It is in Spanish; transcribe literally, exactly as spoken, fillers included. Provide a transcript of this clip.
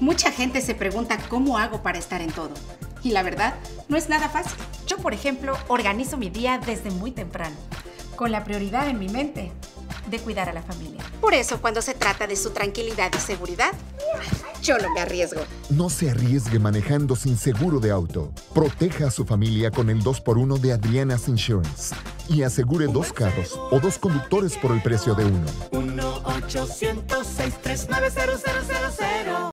Mucha gente se pregunta cómo hago para estar en todo. Y la verdad, no es nada fácil. Yo, por ejemplo, organizo mi día desde muy temprano, con la prioridad en mi mente de cuidar a la familia. Por eso, cuando se trata de su tranquilidad y seguridad, yo no me arriesgo. No se arriesgue manejando sin seguro de auto. Proteja a su familia con el dos por uno de Adriana's Insurance. Y asegure dos carros o dos conductores por el precio de uno. uno ochocientos seis tres nueve cero cero cero cero